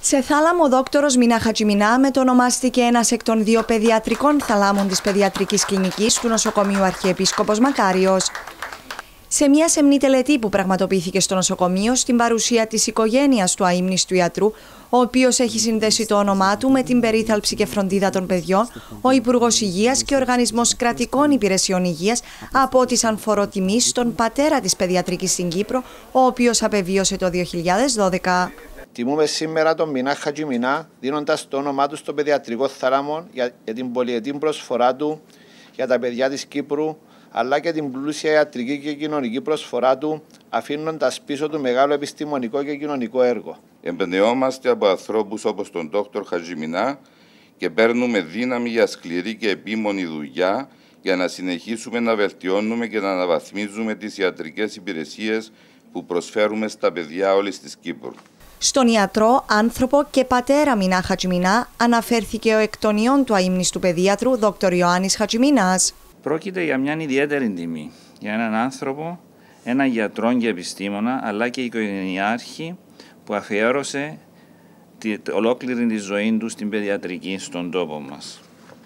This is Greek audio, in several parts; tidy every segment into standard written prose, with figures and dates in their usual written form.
Σε θάλαμο δόκτωρος Μινά Χατζημινά μετονομάστηκε ένας εκ των δύο παιδιατρικών θαλάμων της παιδιατρικής κλινικής του νοσοκομείου Αρχιεπίσκοπος Μακάριος. Σε μια σεμνή τελετή που πραγματοποιήθηκε στο νοσοκομείο στην παρουσία της οικογένειας του αείμνηστου ιατρού, ο οποίος έχει συνδέσει το όνομά του με την περίθαλψη και φροντίδα των παιδιών, ο Υπουργός Υγείας και ο Οργανισμός Κρατικών Υπηρεσιών Υγείας απότισαν φόρο τιμής στον πατέρα της παιδιατρικής στην Κύπρο, ο οποίος απεβίωσε το 2012. Τιμούμε σήμερα τον Μινά Χατζημινά, δίνοντας το όνομά του στο παιδιατρικό θάλαμο για την πολυετή προσφορά του για τα παιδιά της Κύπρου, αλλά και την πλούσια ιατρική και κοινωνική προσφορά του, αφήνοντας πίσω του μεγάλο επιστημονικό και κοινωνικό έργο. Εμπνεόμαστε από ανθρώπους όπως τον Δόκτωρ Χατζημινά και παίρνουμε δύναμη για σκληρή και επίμονη δουλειά για να συνεχίσουμε να βελτιώνουμε και να αναβαθμίζουμε τις ιατρικές υπηρεσίες που προσφέρουμε στα παιδιά όλης της Κύπρου. Στον ιατρό, άνθρωπο και πατέρα Μινά Χατζημινά αναφέρθηκε ο εκ των ιών του αείμνηστου παιδίατρου Δ. Ιωάννης Χατζημινάς. Πρόκειται για μια ιδιαίτερη τιμή για έναν άνθρωπο, έναν γιατρό και επιστήμονα, αλλά και οικογενειάρχη που αφιέρωσε ολόκληρη τη ζωή του στην παιδιατρική στον τόπο μας.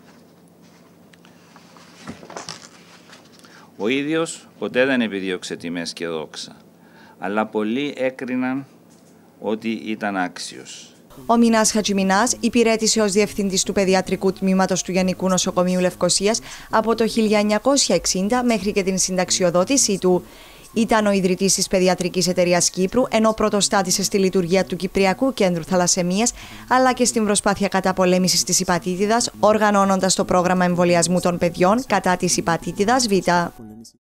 Ο ίδιος ποτέ δεν επιδίωξε τιμές και δόξα, αλλά πολλοί έκριναν ότι ήταν άξιος. Ο Μινάς Χατζημινάς υπηρέτησε ως διευθυντής του παιδιατρικού τμήματος του Γενικού Νοσοκομείου Λευκωσίας από το 1960 μέχρι και την συνταξιοδότησή του. Ήταν ο ιδρυτής της Παιδιατρικής Εταιρείας Κύπρου, ενώ πρωτοστάτησε στη λειτουργία του Κυπριακού Κέντρου Θαλασσαιμίας, αλλά και στην προσπάθεια καταπολέμησης της υπατήτηδας, οργανώνοντας το πρόγραμμα εμβολιασμού των παιδιών κατά της υπατήτηδας Β.